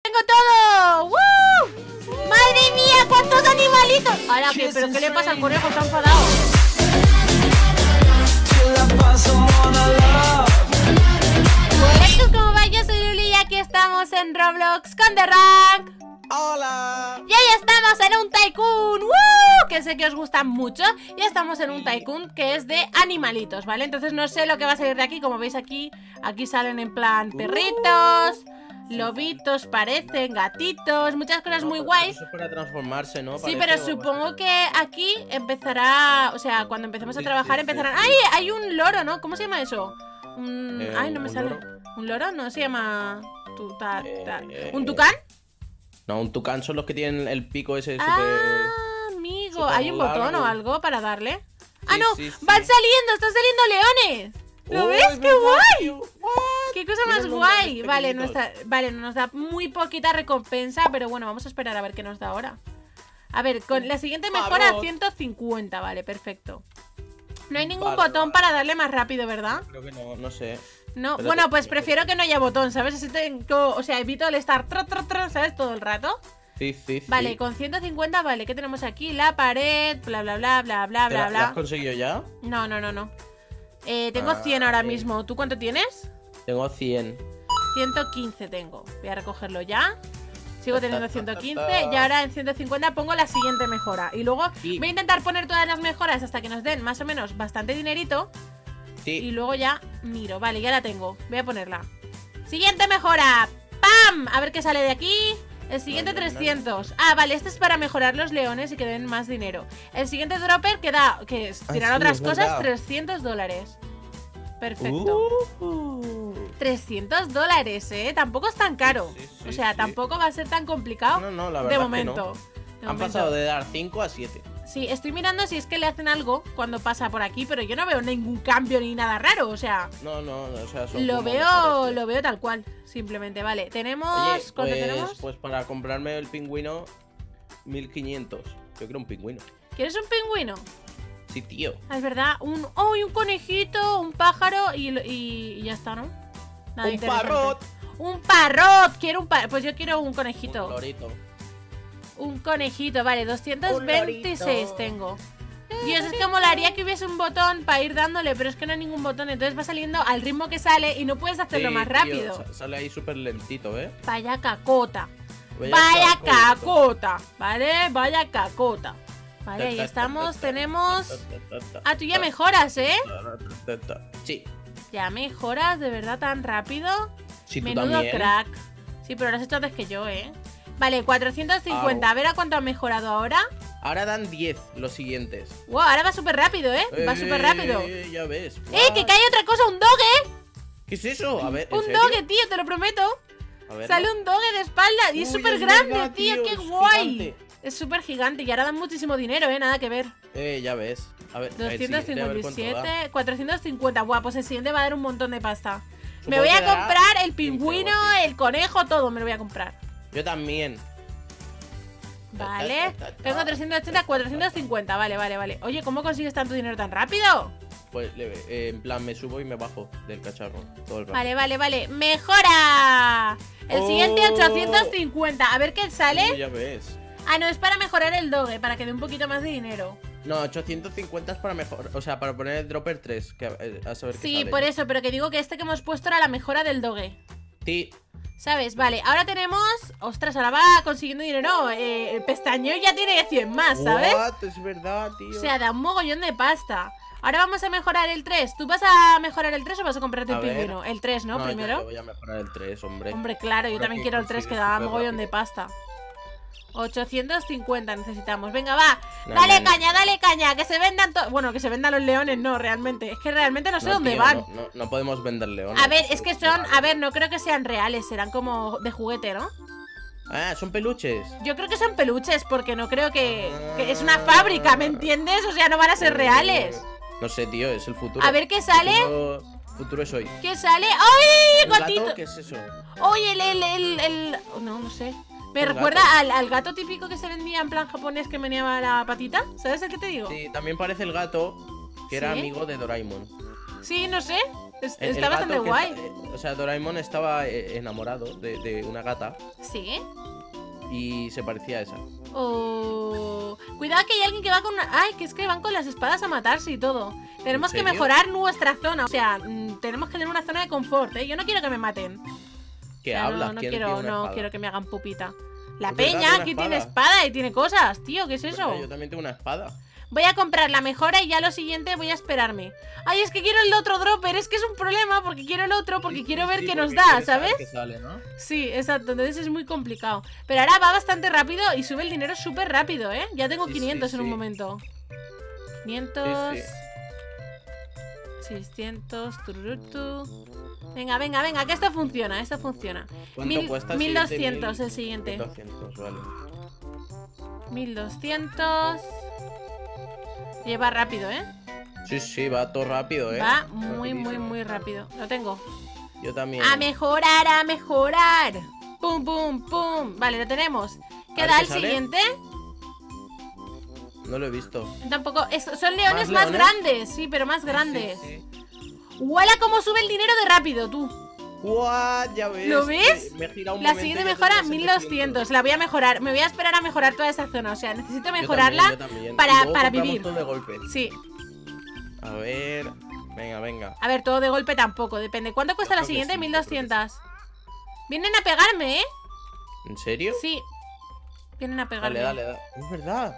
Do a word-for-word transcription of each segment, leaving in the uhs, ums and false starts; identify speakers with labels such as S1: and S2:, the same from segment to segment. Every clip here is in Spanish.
S1: tengo todo! ¡Woo! ¡Madre mía! ¿Cuántos animalitos! Ahora, ¿qué? ¿Pero qué le pasa al conejo? Está enfadado. Hola, chicos, ¿cómo va? Yo soy Luli y aquí estamos en Roblox con The Rank.
S2: ¡Hola!
S1: Y hoy estamos en un Tycoon, ¡woo! Que sé que os gustan mucho. Y estamos en un Tycoon que es de animalitos, ¿vale? Entonces no sé lo que va a salir de aquí. Como veis aquí, aquí salen en plan perritos, lobitos parecen, gatitos, muchas cosas muy guays.
S2: Eso es para transformarse, ¿no?
S1: Sí,
S2: Parece,
S1: pero
S2: o
S1: supongo
S2: bastante.
S1: que aquí empezará, o sea, cuando empecemos a
S2: Sí,
S1: trabajar
S2: sí,
S1: empezarán...
S2: sí, sí.
S1: ¡Ay! Hay un loro, ¿no? ¿Cómo se llama eso? Un...
S2: Eh,
S1: Ay, no me
S2: ¿un
S1: sale.
S2: loro?
S1: ¿Un loro? No, se llama... tu- ta- ta-
S2: Eh,
S1: ¿Un tucán?
S2: No, un tucán son los que tienen el pico ese súper...
S1: Ah, amigo,
S2: súper
S1: ¿hay un botón
S2: largo.
S1: o algo para darle? ¡Ah,
S2: Sí,
S1: no!
S2: sí, sí.
S1: ¡Van saliendo! ¡Están saliendo leones! ¿Lo
S2: ¡Oh,
S1: ves?
S2: es
S1: ¡Qué
S2: verdad,
S1: guay!
S2: tío! What?
S1: ¡Qué cosa
S2: Mira
S1: más
S2: los
S1: guay!
S2: leones
S1: Vale,
S2: pequeñitos.
S1: nuestra, vale, nos da muy poquita recompensa, pero bueno, vamos a esperar a ver qué nos da ahora. A ver, con la siguiente mejora
S2: Favor.
S1: ciento cincuenta, vale, perfecto. No hay ningún
S2: Vale,
S1: botón
S2: vale.
S1: para darle más rápido, ¿verdad?
S2: Creo que no, no sé.
S1: No,
S2: Espérate,
S1: bueno, pues
S2: yo
S1: prefiero
S2: sé.
S1: que no haya botón, ¿sabes? Así tengo, o sea, evito el estar tro, tro, tro, ¿sabes? Todo el rato.
S2: Sí, sí, sí.
S1: Vale, con ciento cincuenta, vale, ¿qué tenemos aquí? La pared, bla, bla, bla, bla, bla,
S2: ¿Te
S1: bla,
S2: la- la has
S1: bla.
S2: conseguido ya?
S1: No, no, no, no. Eh, tengo
S2: Ah,
S1: cien ahora
S2: bien.
S1: mismo. ¿Tú cuánto tienes?
S2: Tengo cien.
S1: ciento quince tengo. Voy a recogerlo ya. Sigo teniendo ciento quince y ahora en ciento cincuenta pongo la siguiente mejora. Y luego
S2: Sí.
S1: voy a intentar poner todas las mejoras hasta que nos den más o menos bastante dinerito. Y
S2: Sí.
S1: luego ya miro. Vale, ya la tengo. Voy a ponerla. Siguiente mejora. ¡Pam! A ver qué sale de aquí. El siguiente
S2: No, no, no, no.
S1: trescientos. Ah, vale, este es para mejorar los leones y que den más dinero. El siguiente dropper que da, que es
S2: Ah,
S1: tirar
S2: sí,
S1: otras
S2: es
S1: cosas,
S2: verdad.
S1: trescientos dólares. Perfecto.
S2: Uh.
S1: trescientos dólares, ¿eh? Tampoco es tan caro.
S2: Sí, sí, sí,
S1: o sea,
S2: sí.
S1: tampoco va a ser tan complicado.
S2: No, no, la verdad
S1: de
S2: es que
S1: momento.
S2: no.
S1: De
S2: Han
S1: momento.
S2: pasado de dar cinco a siete.
S1: Sí, estoy mirando si es que le hacen algo cuando pasa por aquí, pero yo no veo ningún cambio ni nada raro. O sea,
S2: No, no, no, o sea, son
S1: lo
S2: como
S1: veo,
S2: mejores, tío.
S1: lo veo tal cual. Simplemente, vale. Tenemos.
S2: Oye,
S1: ¿Cuánto
S2: pues,
S1: tenemos?
S2: pues para comprarme el pingüino, mil quinientos. Yo quiero un pingüino.
S1: ¿Quieres un pingüino?
S2: Sí, tío.
S1: Ah, es verdad. Un. ¡Oh! Y un conejito, un pájaro y, y, y ya está, ¿no? Nada
S2: ¡Un
S1: interesante.
S2: parrot!
S1: ¡Un parrot! Quiero un parrot. Pues yo quiero un conejito.
S2: Un lorito.
S1: Un conejito, vale, doscientos veintiséis
S2: lorito.
S1: tengo. Dios, es que molaría que hubiese un botón para ir dándole, pero es que no hay ningún botón, entonces va saliendo al ritmo que sale y no puedes hacerlo
S2: Sí,
S1: más
S2: tío,
S1: rápido.
S2: sa- sale ahí súper lentito, ¿eh?
S1: Vaya cacota.
S2: Vaya
S1: Vaya
S2: cacota.
S1: cacota. ¿Vale? Vaya cacota. Vale, ahí estamos, tenemos... Ah, tú ya mejoras, ¿eh?
S2: Sí,
S1: Ya mejoras, de verdad, tan rápido.
S2: sí, tú
S1: Menudo
S2: también.
S1: crack. Sí, pero lo has hecho antes que yo, ¿eh? Vale, cuatrocientos cincuenta.
S2: Au.
S1: A ver a cuánto ha mejorado ahora.
S2: Ahora dan diez los siguientes.
S1: Wow, ahora va súper rápido, ¿eh? Va súper rápido.
S2: Eh, ya ves.
S1: ¡Eh, que cae otra cosa! ¡Un doge!
S2: ¿Qué es eso? A ver, ¿en
S1: ¡Un
S2: serio?
S1: doge, tío! Te lo prometo.
S2: A ver,
S1: Sale un doge de espalda y es
S2: Uy,
S1: súper
S2: es
S1: grande,
S2: verdad,
S1: tío.
S2: tío,
S1: ¡Qué
S2: es
S1: guay!
S2: gigante.
S1: Es súper gigante y ahora dan muchísimo dinero, ¿eh? Nada que ver.
S2: Eh, ya ves. A ver, el
S1: doscientos
S2: siguiente, a ver
S1: cincuenta y
S2: cuánto da.
S1: siete, cuatrocientos cincuenta. Buah, pues el siguiente va a dar un montón de pasta.
S2: Supongo
S1: Me voy a
S2: que dará
S1: comprar el
S2: quince o
S1: pingüino,
S2: así.
S1: el conejo, todo me lo voy a comprar.
S2: Yo también.
S1: Vale. Tengo trescientos ochenta, cuatrocientos cincuenta. Vale, vale, vale. Oye, ¿cómo consigues tanto dinero tan rápido?
S2: Pues le- eh, en plan me subo y me bajo del cacharro todo el rato.
S1: Vale, vale, vale. ¡Mejora! El siguiente
S2: Oh.
S1: ochocientos cincuenta. A ver qué sale.
S2: Uy, ya ves.
S1: Ah, no, es para mejorar el doge, para que dé un poquito más de dinero.
S2: No, ochocientos cincuenta es para mejor, o sea, para poner el dropper tres, que eh, a saber qué
S1: Sí,
S2: sale.
S1: por eso, pero que digo que este que hemos puesto era la mejora del doge.
S2: Sí.
S1: ¿Sabes? Vale, ahora tenemos... Ostras, ahora va consiguiendo dinero. Eh, el pestañeo ya tiene cien más, ¿sabes?
S2: What? Es verdad, tío.
S1: O sea, da un mogollón de pasta. Ahora vamos a mejorar el tres. ¿Tú vas a mejorar el tres o vas a comprarte
S2: A
S1: el
S2: ver.
S1: pingüino? El tres, ¿no?
S2: yo-
S1: Primero.
S2: yo voy a mejorar el tres, hombre.
S1: Hombre, claro, yo
S2: Creo
S1: también
S2: que
S1: quiero el tres que
S2: consigue
S1: da
S2: súper
S1: mogollón
S2: rápido.
S1: de pasta. ochocientos cincuenta necesitamos. Venga, va.
S2: No,
S1: Dale
S2: no, no.
S1: caña, dale caña. Que se vendan todos. Bueno, que se vendan los leones, no, realmente. Es que realmente no sé
S2: No,
S1: dónde
S2: tío,
S1: van.
S2: No, no, no podemos vender leones.
S1: A ver, es que son.
S2: Vale.
S1: A ver, no creo que sean reales. Serán como de juguete, ¿no?
S2: Ah, son peluches.
S1: Yo creo que son peluches, porque no creo que, que es una fábrica, ¿me entiendes? O sea, no van a ser reales.
S2: No sé, tío, es el futuro.
S1: A ver qué sale.
S2: Futuro, futuro es hoy.
S1: ¿Qué sale? ¡Ay,
S2: ¿Un gato?
S1: gatito!
S2: ¿Qué es eso?
S1: ¡Oye, el, el, el, el- No, no sé. Me
S2: Un
S1: recuerda
S2: gato.
S1: al, al gato típico que se vendía en plan japonés que meneaba la patita. ¿Sabes el que te digo?
S2: Sí, también parece el gato que era
S1: ¿Sí?
S2: amigo de Doraemon.
S1: Sí, no sé. Es-
S2: El- el
S1: está
S2: gato
S1: bastante
S2: que
S1: guay.
S2: está- eh, o sea, Doraemon estaba eh, enamorado de, de una gata
S1: Sí.
S2: y se parecía a esa.
S1: Oh. Cuidado que hay alguien que va con una... Ay, que es que van con las espadas a matarse y todo. Tenemos que
S2: serio?
S1: mejorar nuestra zona. O sea, mm, tenemos que tener una zona de confort, ¿eh? Yo no quiero que me maten.
S2: ¿Qué
S1: O sea,
S2: hablas?
S1: No, no
S2: ¿Quién
S1: quiero,
S2: tiene una
S1: no
S2: espada?
S1: quiero que me hagan pupita. La
S2: Es verdad,
S1: peña
S2: tiene una
S1: aquí tiene
S2: espada.
S1: espada y tiene cosas, tío. ¿Qué es eso?
S2: ¿Verdad? Yo también tengo una espada.
S1: Voy a comprar la mejora y ya lo siguiente voy a esperarme. Ay, es que quiero el otro dropper. Es que es un problema porque quiero el otro, porque
S2: Sí,
S1: quiero
S2: sí,
S1: ver
S2: sí,
S1: qué nos
S2: porque
S1: da,
S2: quieres saber
S1: ¿sabes?
S2: qué sale, ¿no?
S1: Sí, exacto. Entonces es muy complicado. Pero ahora va bastante rápido y sube el dinero súper rápido, ¿eh? Ya tengo
S2: Sí,
S1: quinientos
S2: sí,
S1: en un
S2: sí.
S1: momento. quinientos...
S2: Sí,
S1: seiscientos... tururutu. Venga, venga, venga, que esto funciona, esto funciona.
S2: ¿Cuánto
S1: Mil-
S2: cuesta? el
S1: mil
S2: siguiente?
S1: doscientos el siguiente.
S2: mil doscientos, vale.
S1: mil doscientos. Lleva rápido, ¿eh?
S2: Sí, sí, va todo rápido, ¿eh?
S1: Va muy, muy,
S2: Rapidísimo.
S1: muy rápido. Lo tengo.
S2: Yo también.
S1: A mejorar, a mejorar. Pum, pum, pum. Vale, lo tenemos. ¿Qué
S2: A ver
S1: da
S2: qué
S1: el
S2: sale.
S1: siguiente?
S2: No lo he visto.
S1: Tampoco. es- son leones más,
S2: leones?
S1: grandes, sí, pero más grandes.
S2: Sí, sí.
S1: ¡Huala cómo sube el dinero de rápido, tú!
S2: ¡Guau! Ya ves.
S1: ¿Lo ves?
S2: Me he girado un
S1: La
S2: momento
S1: siguiente
S2: y ya
S1: mejora,
S2: tenía
S1: mil
S2: setecientos.
S1: doscientos. La voy a mejorar. Me voy a esperar a mejorar toda esa zona. O sea, necesito
S2: Yo
S1: mejorarla.
S2: también, yo también.
S1: para-
S2: Y luego
S1: para
S2: compramos
S1: vivir.
S2: todo de golpe.
S1: Sí.
S2: A ver. Venga, venga.
S1: A ver, todo de golpe tampoco. Depende. ¿Cuánto cuesta
S2: Yo
S1: la
S2: creo que
S1: siguiente?
S2: sí,
S1: mil
S2: yo creo que
S1: doscientos. Vienen a pegarme, ¿eh?
S2: ¿En serio?
S1: Sí. Vienen a pegarme.
S2: Dale, dale, dale. Es verdad.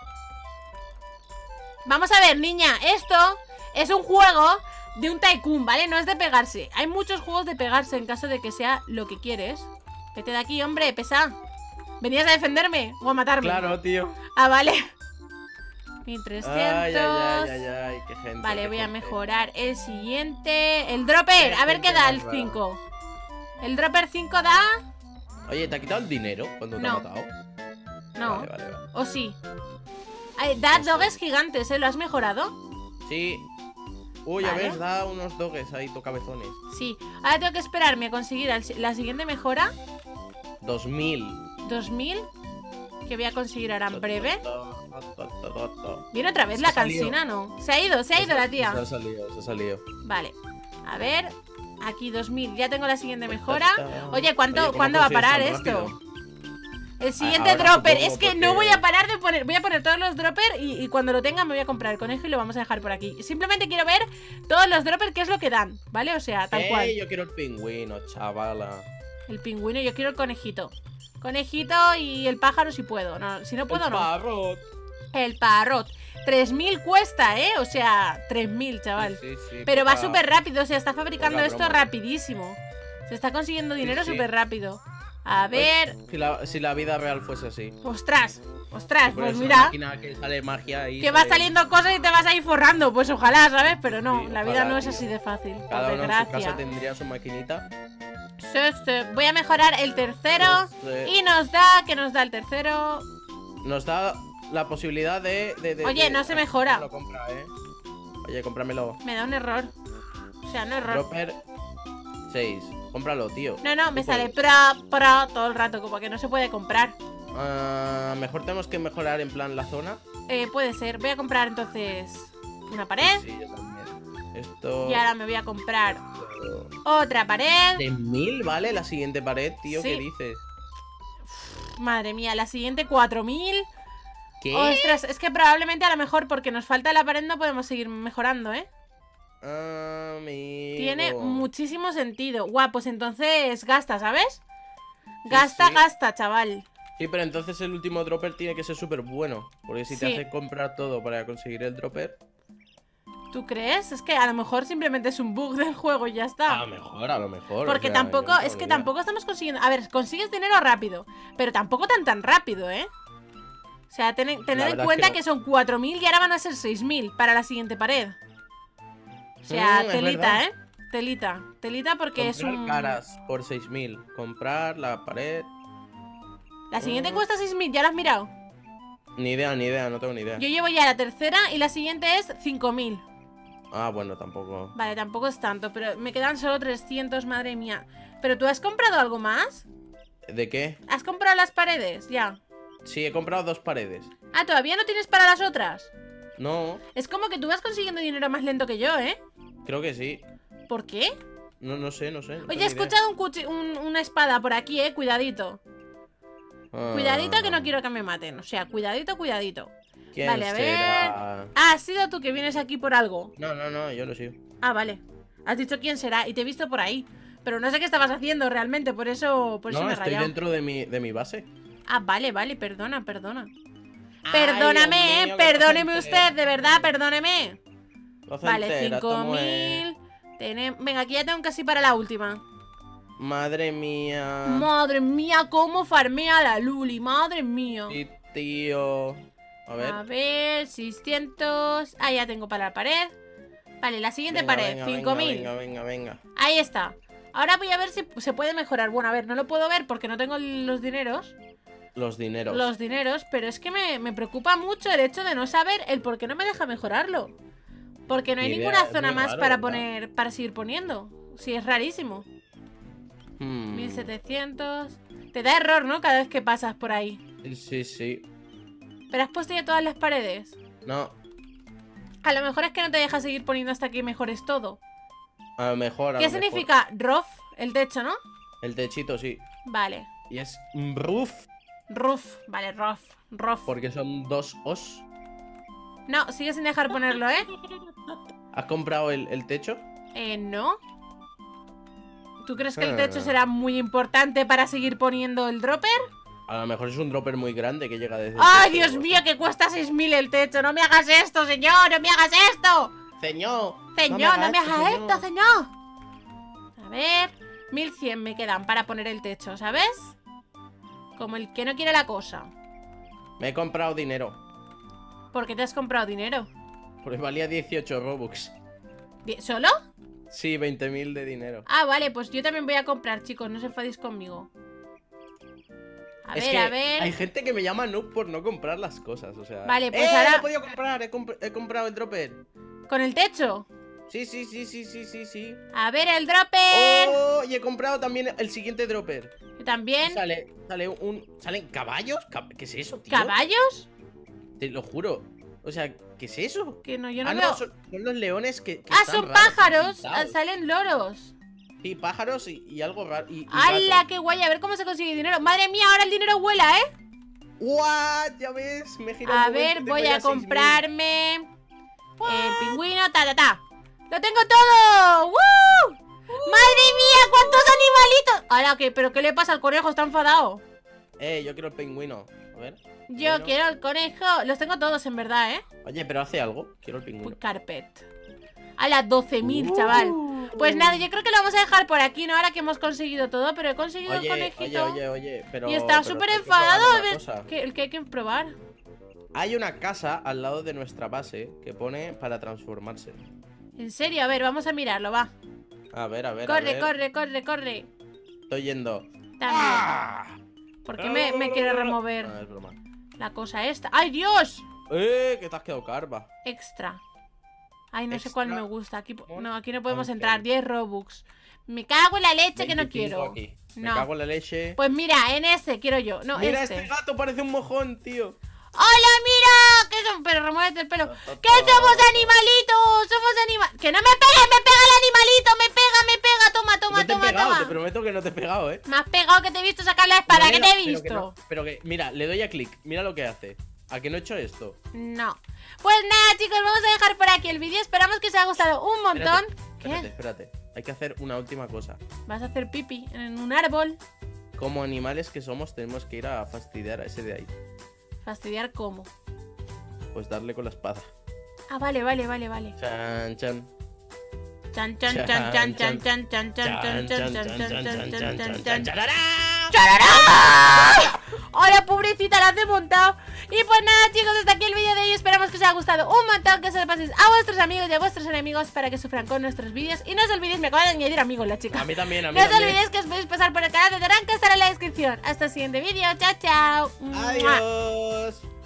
S1: Vamos a ver, niña. Esto es un juego de un tycoon, ¿vale? No es de pegarse. Hay muchos juegos de pegarse en caso de que sea lo que quieres. Vete de aquí, hombre, pesa. ¿Venías a defenderme o a matarme?
S2: Claro, tío.
S1: Ah, vale. mil trescientos.
S2: Ay, ay, ay, ay, ay, qué gente.
S1: Vale,
S2: qué
S1: voy a
S2: gente.
S1: mejorar el siguiente. El dropper. A ver qué
S2: gente
S1: da
S2: más
S1: el
S2: rara.
S1: cinco. El dropper cinco da...
S2: Oye, ¿te ha quitado el dinero cuando te
S1: No.
S2: ha matado?
S1: No.
S2: Vale, vale, vale.
S1: ¿O sí? Ay, da
S2: No sé.
S1: doges gigantes, ¿eh? ¿Lo has mejorado?
S2: Sí. Uy, ya
S1: Vale.
S2: ves, da unos doges ahí, tocabezones.
S1: Sí. Ahora tengo que esperarme a conseguir el- la siguiente mejora.
S2: Dos mil.
S1: dos mil. Que voy a conseguir ahora en breve.
S2: Se
S1: ¿Viene otra vez
S2: Se
S1: la
S2: ha salido.
S1: cansina? No. Se ha ido, se ha ido la tía.
S2: ha salido, se ha salido.
S1: Vale. A ver. Aquí dos mil. Ya tengo la siguiente mejora. Oye, ¿cuánto,
S2: Oye, ¿cómo
S1: ¿cuándo va a
S2: consigues
S1: parar
S2: tan
S1: esto?
S2: rápido?
S1: El siguiente
S2: ahora
S1: dropper.
S2: supongo,
S1: Es que
S2: porque-
S1: no voy a parar de poner. Voy a poner todos los droppers y, y cuando lo tenga me voy a comprar el conejo y lo vamos a dejar por aquí. Simplemente quiero ver todos los droppers, qué es lo que dan, ¿vale? O sea, tal
S2: Eh,
S1: cual.
S2: yo quiero el pingüino, chavala.
S1: El pingüino, yo quiero el conejito. Conejito y el pájaro si puedo. No, si no puedo,
S2: el
S1: no.
S2: parrot.
S1: El parrot. tres mil cuesta, ¿eh? O sea, tres mil, chaval.
S2: Sí, sí,
S1: Pero va
S2: poca-
S1: súper rápido, o sea, está fabricando
S2: poca
S1: esto
S2: broma.
S1: rapidísimo. Se está consiguiendo dinero
S2: sí.
S1: súper rápido. A ver...
S2: Si la, si la vida real fuese así.
S1: Ostras, ostras,
S2: Por
S1: pues
S2: esa
S1: mira.
S2: máquina que sale magia y
S1: Que va
S2: sale-
S1: saliendo cosas y te vas a ir forrando. Pues ojalá, ¿sabes? Pero no,
S2: Sí,
S1: la vida
S2: ojalá,
S1: no es
S2: tío.
S1: así de fácil. Por
S2: Cada uno en su casa
S1: desgracia.
S2: tendría su maquinita.
S1: Sí, sí. Voy a mejorar el tercero.
S2: Este,
S1: Y nos da... ¿Qué nos da el tercero?
S2: Nos da la posibilidad de... de- de-
S1: Oye,
S2: de-
S1: no se
S2: Ah,
S1: mejora.
S2: lo compra, ¿eh? Oye, cómpramelo.
S1: Me da un error. O sea, no error.
S2: Dropper seis. Cómpralo, tío.
S1: No, no, me
S2: Tú
S1: sale
S2: puedes.
S1: pro, pro todo el rato, como que no se puede comprar.
S2: Ah, mejor tenemos que mejorar en plan la zona.
S1: Eh, puede ser. Voy a comprar entonces una pared.
S2: Sí, yo también. Esto...
S1: Y ahora me voy a comprar otra pared.
S2: ¿De mil vale la siguiente pared, tío?
S1: Sí.
S2: ¿Qué dices?
S1: Madre mía, la siguiente cuatro mil.
S2: ¿Qué?
S1: Ostras, es que probablemente a lo mejor porque nos falta la pared no podemos seguir mejorando, ¿eh?
S2: Amigo.
S1: Tiene muchísimo sentido. Guau, pues entonces gasta, ¿sabes? Gasta,
S2: sí.
S1: gasta, chaval.
S2: Sí, pero entonces el último dropper tiene que ser súper bueno. Porque si te
S1: Sí.
S2: hace comprar todo para conseguir el dropper,
S1: ¿Tú crees? Es que a lo mejor simplemente es un bug del juego y ya
S2: a
S1: está.
S2: lo mejor, a lo mejor.
S1: Porque
S2: o sea,
S1: tampoco,
S2: yo no
S1: es
S2: tengo
S1: que
S2: ni idea.
S1: tampoco estamos consiguiendo... A ver, consigues dinero rápido, pero tampoco tan tan rápido, ¿eh? O sea, ten- tened
S2: La
S1: en
S2: verdad es
S1: cuenta
S2: que
S1: que,
S2: no.
S1: son cuatro mil y ahora van a ser seis mil para la siguiente pared. O sea,
S2: Mm, es
S1: telita,
S2: verdad.
S1: ¿eh? Telita. Telita porque es
S2: Comprar
S1: un...
S2: caras por seis mil. Comprar la pared.
S1: La siguiente
S2: Mm.
S1: cuesta seis mil, ¿ya lo has mirado?
S2: Ni idea, ni idea, no tengo ni idea.
S1: Yo llevo ya la tercera y la siguiente es cinco mil.
S2: Ah, bueno, tampoco.
S1: Vale, tampoco es tanto, pero me quedan solo trescientos, madre mía. ¿Pero tú has comprado algo más?
S2: ¿De qué?
S1: ¿Has comprado las paredes? Ya.
S2: Sí, he comprado dos paredes.
S1: Ah, ¿todavía no tienes para las otras?
S2: No,
S1: Es como que tú vas consiguiendo dinero más lento que yo, ¿eh?
S2: creo que sí.
S1: ¿Por qué?
S2: No, no sé, no sé. no
S1: Oye,
S2: tengo
S1: he
S2: idea.
S1: escuchado un cuchi- un- una espada por aquí, eh. Cuidadito.
S2: Ah,
S1: Cuidadito que no quiero que me maten. O sea, cuidadito, cuidadito.
S2: ¿Quién
S1: Vale, a ver.
S2: será?
S1: Ah, has sido tú que vienes aquí por algo.
S2: No, no, no, yo no sigo.
S1: Ah, vale. Has dicho quién será y te he visto por ahí. Pero no sé qué estabas haciendo realmente, por eso, por eso
S2: No,
S1: me he
S2: estoy
S1: rayado.
S2: dentro de mi, de mi base.
S1: Ah, vale, vale, perdona, perdona.
S2: Ay,
S1: Perdóname,
S2: Dios
S1: eh.
S2: mío, que
S1: Perdóneme
S2: no se
S1: usted,
S2: entera.
S1: de verdad, perdóneme.
S2: No se
S1: Vale,
S2: entera,
S1: cinco
S2: ¿cómo es?
S1: mil. Tenem- Venga, aquí ya tengo casi para la última.
S2: Madre mía.
S1: Madre mía, cómo farmea la Luli, madre mía.
S2: Sí, tío. A ver.
S1: A ver, seiscientos. Ah, ya tengo para la pared. Vale, la siguiente
S2: Venga,
S1: pared,
S2: venga,
S1: cinco mil.
S2: Venga, venga, venga.
S1: Ahí está. Ahora voy a ver si se puede mejorar. Bueno, a ver, no lo puedo ver porque no tengo los dineros.
S2: Los dineros.
S1: Los dineros, pero es que me, me preocupa mucho el hecho de no saber el por qué no me deja mejorarlo. Porque no hay
S2: Ni idea,
S1: ninguna
S2: es
S1: zona
S2: muy
S1: más
S2: raro,
S1: para
S2: ¿verdad?
S1: poner, para seguir poniendo. Sí, es rarísimo.
S2: Hmm.
S1: mil setecientos. Te da error, ¿no? Cada vez que pasas por ahí.
S2: Sí, sí, sí.
S1: Pero has puesto ya todas las paredes.
S2: No,
S1: A lo mejor es que no te deja seguir poniendo hasta que mejores todo.
S2: a lo mejor. a
S1: ¿Qué
S2: lo mejor.
S1: significa roof? El techo, ¿no?
S2: El techito, sí.
S1: Vale.
S2: Y es roof,
S1: Roof. Vale, roof. Roof.
S2: porque son dos os.
S1: No, sigue sin dejar ponerlo, ¿eh?
S2: ¿Has comprado el, el techo?
S1: Eh, no. ¿Tú crees que el
S2: Ah.
S1: techo será muy importante para seguir poniendo el dropper?
S2: A lo mejor es un dropper muy grande que llega desde el
S1: ¡Ay,
S2: techo.
S1: Dios mío, que cuesta seis mil el techo! ¡No me hagas esto, señor! ¡No me hagas esto!
S2: Señor.
S1: Señor, no me
S2: esto,
S1: hagas esto, señor. A ver, mil cien me quedan para poner el techo, ¿sabes? Como el que no quiere la cosa.
S2: Me he comprado dinero.
S1: ¿Por qué te has comprado dinero?
S2: Porque valía dieciocho Robux.
S1: Di- ¿Solo?
S2: Sí, veinte mil de dinero.
S1: Ah, vale, pues yo también voy a comprar, chicos, no os enfadéis conmigo. A
S2: es
S1: ver,
S2: que
S1: a ver.
S2: hay gente que me llama noob por no comprar las cosas, o sea...
S1: Vale, pues
S2: ¡Eh,
S1: ahora-
S2: lo he podido comprar! He, comp- he comprado el dropper.
S1: ¿Con el techo?
S2: Sí, sí, sí, sí, sí, sí, sí.
S1: A ver, el dropper.
S2: ¡Oh! Y he comprado también el siguiente dropper.
S1: Yo también.
S2: Sale, sale un... ¿Salen caballos? Cab- ¿Qué es eso, tío?
S1: ¿Caballos?
S2: Te lo juro. O sea, ¿qué es eso?
S1: Que no, yo no
S2: ah,
S1: veo.
S2: no, son, son los leones que, que
S1: Ah,
S2: están
S1: son
S2: raros,
S1: pájaros.
S2: pintados.
S1: Ah, salen loros.
S2: Sí, pájaros y, y algo raro. Y, y
S1: ¡Hala,
S2: gatos.
S1: qué guay! A ver cómo se consigue dinero. Madre mía, ahora el dinero vuela, ¿eh?
S2: ¡What! Ya ves, me he girado
S1: A
S2: un momento
S1: ver,
S2: y tengo
S1: voy
S2: ya
S1: a
S2: seis mil.
S1: comprarme el pingüino, ta, ta, ta. ¡Lo tengo todo! ¡Woo! ¡Madre mía! ¿Cuántos animalitos! ¡Hala, qué! ¿Pero qué le pasa al conejo? Está enfadado.
S2: Eh, yo quiero el pingüino. A ver.
S1: Yo
S2: Bueno.
S1: quiero el conejo. Los tengo todos, en verdad, ¿eh?
S2: Oye, pero hace algo. Quiero el
S1: Pues
S2: pingüino.
S1: carpet. ¡Hala, doce mil,
S2: Uh.
S1: chaval! Pues nada, yo creo que lo vamos a dejar por aquí, ¿no? Ahora que hemos conseguido todo, pero he conseguido el
S2: Oye, oye,
S1: conejito.
S2: oye, oye, pero...
S1: Y está
S2: pero
S1: súper
S2: hay que
S1: enfadado.
S2: probar
S1: A
S2: una
S1: ver,
S2: cosa.
S1: ¿qué- el que hay que probar.
S2: Hay una casa al lado de nuestra base que pone para transformarse.
S1: En serio, a ver, vamos a mirarlo, va.
S2: A ver, a ver, a
S1: Corre,
S2: ver.
S1: corre, corre, corre.
S2: Estoy yendo.
S1: También.
S2: ¡Ah!
S1: ¿Por qué me, me quiere remover
S2: No, es broma.
S1: la cosa esta? ¡Ay, Dios!
S2: ¡Eh! Que te has quedado carva.
S1: Extra. Ay, no sé
S2: Extra.
S1: cuál me gusta. Aquí, po- no, aquí no podemos
S2: Ok.
S1: entrar. diez Robux. Me cago en la leche que no
S2: veinticinco
S1: quiero.
S2: aquí.
S1: No.
S2: Me cago en la leche.
S1: Pues mira, en este quiero yo. No,
S2: Mira,
S1: este.
S2: este gato parece un mojón, tío.
S1: ¡Hola, mira! ¿Qué son? Pero remuévete el pelo. ¿Qué somos animalitos? Somos animalitos. ¡Que no me pegue! ¡Me pega el animalito! ¡Me pega, me pega! Toma, toma,
S2: No te he
S1: toma,
S2: pegado,
S1: toma.
S2: te prometo que no te he pegado, eh.
S1: Me has pegado que te he visto sacar la espada.
S2: No
S1: ¿Qué
S2: le
S1: te
S2: da-
S1: he
S2: pero
S1: visto?
S2: que no- Pero que, mira, le doy a clic. Mira lo que hace. ¿A que no he hecho esto?
S1: No. Pues nada, chicos, vamos a dejar por aquí el vídeo. Esperamos que os haya gustado un montón.
S2: Espérate,
S1: ¿Qué?
S2: espérate. Hay que hacer una última cosa.
S1: Vas a hacer pipi en un árbol.
S2: Como animales que somos, tenemos que ir a fastidiar a ese de ahí.
S1: Fastidiar cómo.
S2: Pues darle con la espada.
S1: Ah, vale, vale, vale, vale.
S2: Chan, chan.
S1: Chan, chan, chan, chan, chan, chan, chan, chan, chan, chan, chan, chan, chan, chan, chan, chan. ¡Charará! ¡Hola, pobrecita! La has montado. Y pues nada, chicos, hasta aquí el vídeo de hoy. Esperamos que os haya gustado un montón, que se lo paséis a vuestros amigos y a vuestros enemigos para que sufran con nuestros vídeos. Y no os olvidéis, me acaba de añadir amigos la chica.
S2: A mí también, a mí
S1: No os
S2: también.
S1: olvidéis que os podéis pasar por el canal de Terán, que estará en la descripción. Hasta el siguiente vídeo. Chao, chao. ¡Mua!
S2: Adiós.